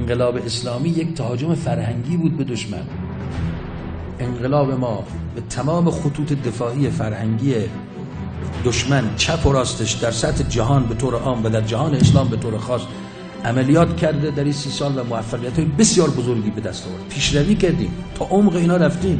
انقلاب اسلامی یک تهاجم فرهنگی بود به دشمن. انقلاب ما به تمام خطوط دفاعی فرهنگی دشمن چپ و راستش در سطح جهان به طور عام و در جهان اسلام به طور خاص عملیات کرده در این 30 سال و موفقیت‌های بسیار بزرگی به دست آورد. پیشروی کردیم، تا عمق اینا رفتیم.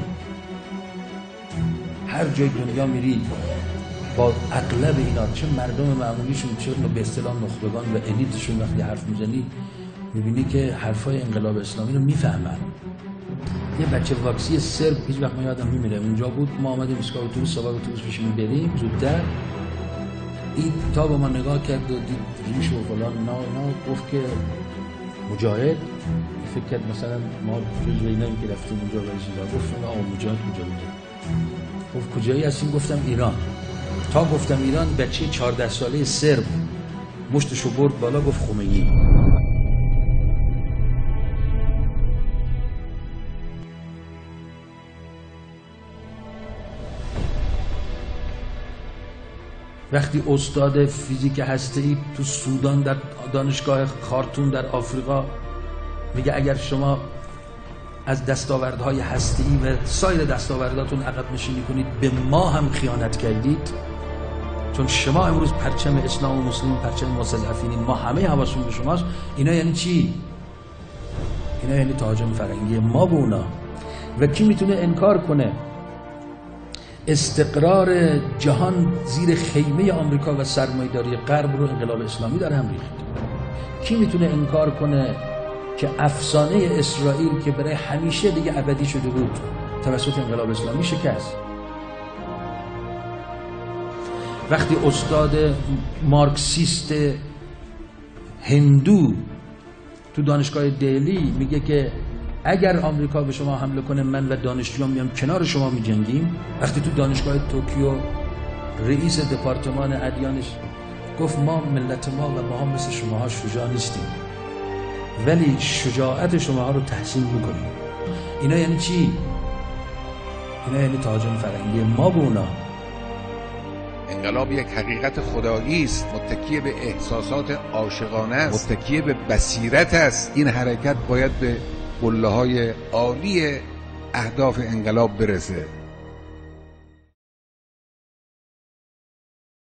هر جای دنیا میرید با اغلب اینا، چه مردم معمولیشون چه به اصطلاح نخبگان و الیتشون، وقتی حرف میزنی میبینی که حرفای انقلاب اسلامی رو میفهمن. یه بچه واکسی سرب هیچ وقت من یادم نمیره، اونجا بود، ما آمدیم ایستگاه اتوبوس، سوار اتوبوس بشیم بریم زودتر، این تا با ما نگاه کرد و دید ریش و فلان نه، گفت که مجاهد، فکر کرد مثلا ما جزو ایناییم که رفتیم اونجا و چیزا، گفتم آقا مجاهد کجا بوده؟ گفت کجایی هستیم؟ گفتم ایران. تا گفتم ایران، بچه 14 ساله سرب مشتشو برد بالا، گفت خمینی. وقتی استاد فیزیک هسته‌ای تو سودان در دانشگاه خارتوم در آفریقا میگه اگر شما از دستاوردهای هسته‌ای و سایر دستاورداتون عقب نشینی کنید، به ما هم خیانت کردید، چون شما امروز پرچم اسلام و مسلم، پرچم مستضعفینین، ما همه حواسمون به شماست. اینا یعنی چی؟ اینا یعنی تهاجم فرهنگی ما به اونا. و کی میتونه انکار کنه استقرار جهان زیر خیمه آمریکا و سرمایه‌داری غرب رو انقلاب اسلامی در هم ریخت؟ کی میتونه انکار کنه که افسانه اسرائیل که برای همیشه دیگه ابدی شده بود توسط انقلاب اسلامی شکست؟ وقتی استاد مارکسیست هندو تو دانشگاه دهلی میگه که اگر آمریکا به شما حمله کنه، من و دانشجوام میام کنار شما میجنگیم، وقتی تو دانشگاه توکیو رئیس دپارتمان ادیانش گفت ما ملت ما و ما هم مثل شماها شجاع نیستیم، ولی شجاعت شماها رو تحسین میکنیم. اینا یعنی چی؟ اینا یعنی تهاجم فرهنگی ما به اونا. انقلاب یک حقیقت خدایی است، متکی به احساسات عاشقانه است، متکی به بصیرت است. این حرکت باید به قله‌های عالی اهداف انقلاب برسه.